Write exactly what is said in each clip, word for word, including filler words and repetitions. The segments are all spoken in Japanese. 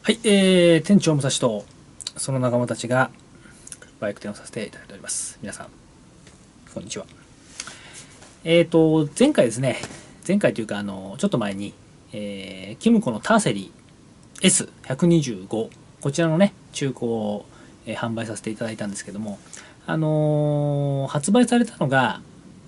はい、えー、店長武蔵とその仲間たちがバイク店をさせていただいております。皆さん、こんにちは。えーと、前回ですね、前回というか、あの、ちょっと前に、えー、キムコのターセリー エスひゃくにじゅうご、こちらのね、中古を、えー販売させていただいたんですけども、あのー発売されたのが、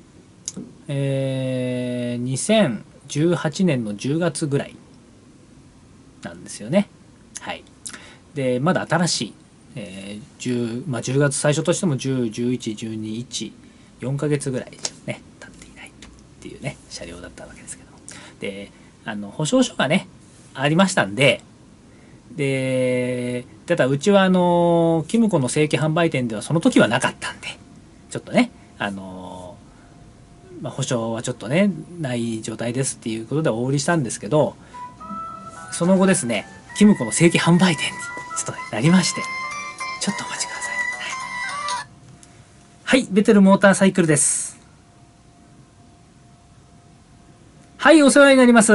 えー、にせんじゅうはちねんのじゅうがつぐらいなんですよね。はい。で、まだ新しい、えーじゅうまあ、じゅうがつ最初としてもじゅう、じゅういち、じゅうに、いち、よんかげつぐらいね、経っていないっていうね、車両だったわけですけども。で、あの、保証書がね、ありましたんで、で、ただうちはあの、キムコの正規販売店ではその時はなかったんで、ちょっとね、あの、まあ、保証はちょっとね、ない状態ですっていうことでお売りしたんですけど、その後ですね、キムコの正規販売店にちょっとねなりまして、ちょっとお待ちください。はい、ベテルモーターサイクルです。はい、お世話になります。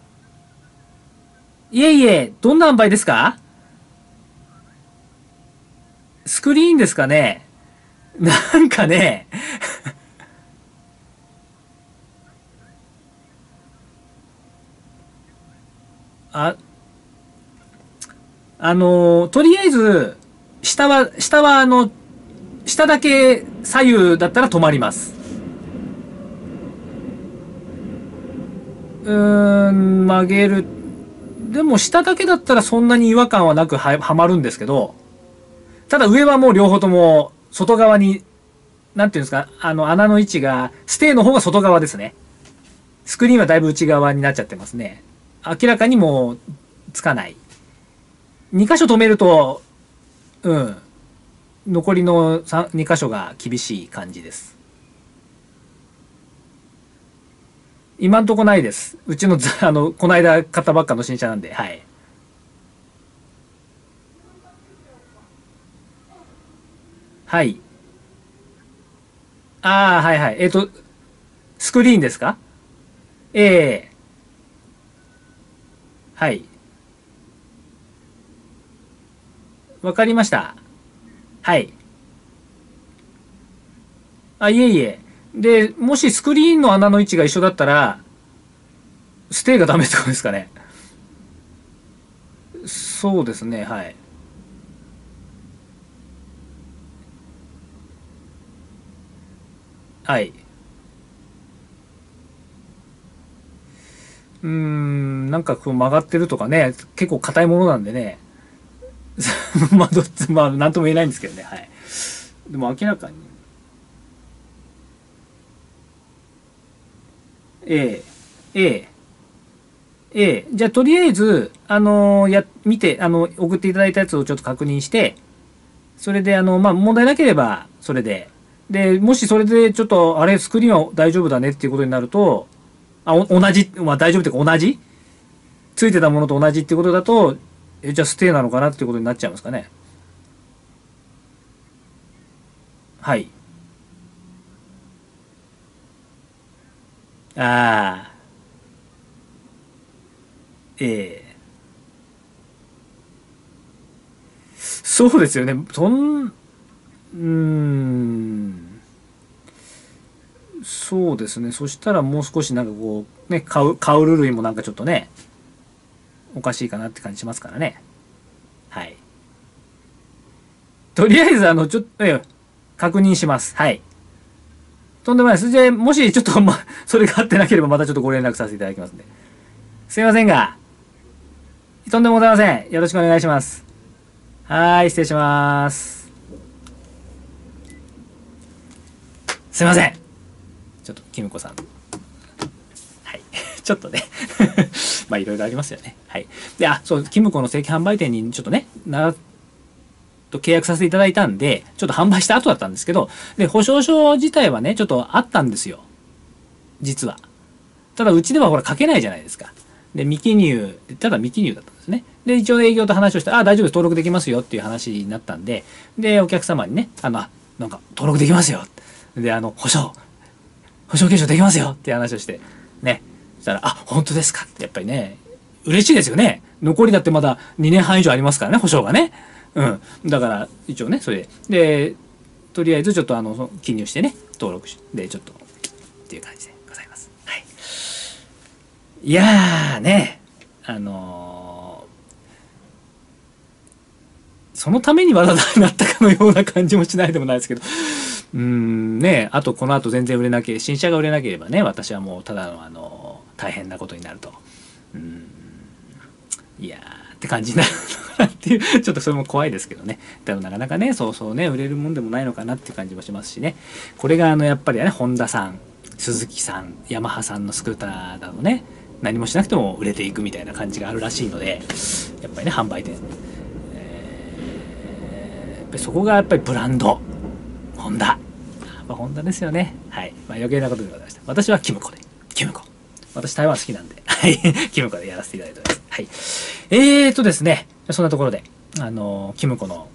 いえいえ、どんな販売ですか？スクリーンですかね？なんかね、あ、あの、とりあえず、下は、下はあの、下だけ左右だったら止まります。うーん、曲げる。でも下だけだったらそんなに違和感はなくははまるんですけど、ただ上はもう両方とも外側に、なんていうんですか、あの穴の位置が、ステーの方が外側ですね。スクリーンはだいぶ内側になっちゃってますね。明らかにもうつかない。に箇所止めると、うん、残りのに箇所が厳しい感じです。今んとこないです。うちの、あの、この間買ったばっかの新車なんで、はい。はい。ああ、はいはい。えっ、と、スクリーンですか？ええ、はい。わかりました。はい。あ、いえいえ。で、もしスクリーンの穴の位置が一緒だったら、ステイがダメってことですかね。そうですね、はい。はい。うーん、なんかこう曲がってるとかね、結構硬いものなんでね、まあ、どっち、まあ、なんとも言えないんですけどね、はい。でも明らかに、ええ、ええ、ええ、じゃあとりあえず、あのーや、見て、あの、送っていただいたやつをちょっと確認して、それで、あの、まあ、問題なければ、それで。で、もしそれで、ちょっと、あれ、スクリーンは大丈夫だねっていうことになると、あ、お同じ、まあ、大丈夫っていうか、同じついてたものと同じっていうことだと、え、じゃあ、ステイなのかなっていうことになっちゃいますかね。はい。ああ、ええ、そうですよね。そん、うーん、そうですね。そしたらもう少しなんかこう、ね、カウ、カウル類もなんかちょっとね、おかしいかなって感じしますからね。はい。とりあえず、あの、ちょっと、え確認します。はい。とんでもないです。じゃあ、もしちょっと、ま、それが合ってなければまたちょっとご連絡させていただきますんで。すいませんが、とんでもございません。よろしくお願いします。はい、失礼します。すいません。ちょっと、キムコさん。はい。ちょっとねまあ、いろいろありますよね。はい。で、あ、そう、キムコの正規販売店にちょっとね、な、と契約させていただいたんで、ちょっと販売した後だったんですけど、で、保証書自体はね、ちょっとあったんですよ。実は。ただ、うちではほら書けないじゃないですか。で、未記入、ただ未記入だったんですね。で、一応営業と話をして、ああ、大丈夫です、登録できますよっていう話になったんで、で、お客様にね、あの、あなんか、登録できますよ。で、あの、保証、保証継承できますよっていう話をして、ね。そしたら、あ、本当ですかって、やっぱりね、嬉しいですよね。 残りだってまだにねんはん以上ありますからね、保証がね。うん。だから、一応ね、それで。で、とりあえずちょっとあの、記入してね、登録して、で、ちょっと、っていう感じでございます。はい。いやーね、あのー、そのためにわざわざなったかのような感じもしないでもないですけど、うーんね、あとこの後全然売れなければ、新車が売れなければね、私はもうただのあの、大変なことになると。うん、いやーって感じになるのかなっていう、ちょっとそれも怖いですけどね。でもなかなかね、そうそうね、売れるもんでもないのかなっていう感じもしますしね。これがあの、やっぱりね、ホンダさん、スズキさん、ヤマハさんのスクーターだとね、何もしなくても売れていくみたいな感じがあるらしいので、やっぱりね、販売店。えー、やっぱりそこがやっぱりブランド。ホンダ。やっぱホンダですよね。はい。まあ余計なことでございました。私はキムコで。キムコ。私台湾好きなんで、はい。キムコでやらせていただいております。はい。えーとですね、そんなところで、あの、キムコの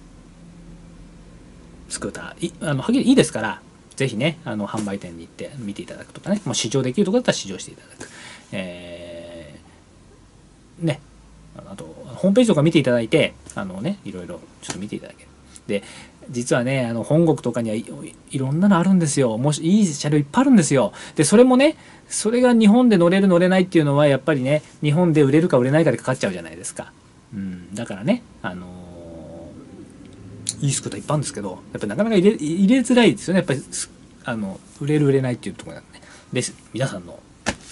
スクーター、いあのはっきりいいですから、ぜひね、あの販売店に行って見ていただくとかね、もう試乗できるところだったら試乗していただく。えー、ね、あと、ホームページとか見ていただいて、あのね、いろいろちょっと見ていただける。で、実はね、あの本国とかにはい、いろんなのあるんですよ。もしいい車両いっぱいあるんですよ。で、それもね、それが日本で乗れる乗れないっていうのはやっぱりね、日本で売れるか売れないかでかかっちゃうじゃないですか。うん、だからね、あのー、いいスクーターいっぱいあるんですけど、やっぱりなかなか入れ入れづらいですよね。やっぱりあの売れる売れないっていうところなんで、ね、です。皆さんの、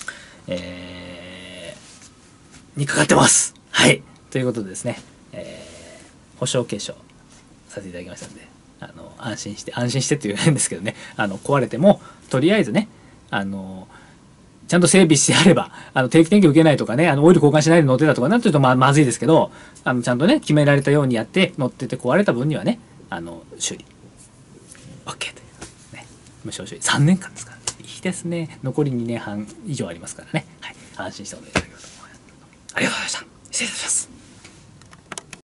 えー、にかかってます。はい。ということでですね、えー、保証継承させていただきましたので、あの安心して安心してっていう変ですけどね、あの壊れてもとりあえずね、あのちゃんと整備してあれば、あの定期点検受けないとかね、あのオイル交換しないで乗ってたとかなっていうとまあまずいですけど、あのちゃんとね決められたようにやって乗ってて壊れた分にはね、あの修理 OK というね、無償修理さんねんかんですからね、いいですね。残りにねんはん以上ありますからね、はい、安心してお願いいただければと思います。ありがとうございました。失礼いたします。